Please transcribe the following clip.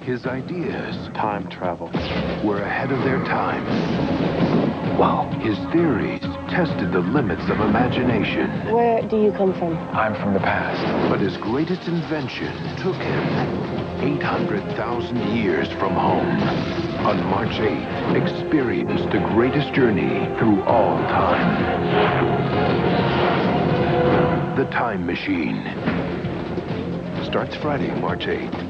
His ideas Time travel. were ahead of their time. Wow. His theories tested the limits of imagination. Where do you come from? I'm from the past. But his greatest invention took him 800,000 years from home. On March 8th, experience the greatest journey through all time. The Time Machine. Starts Friday, March 8th.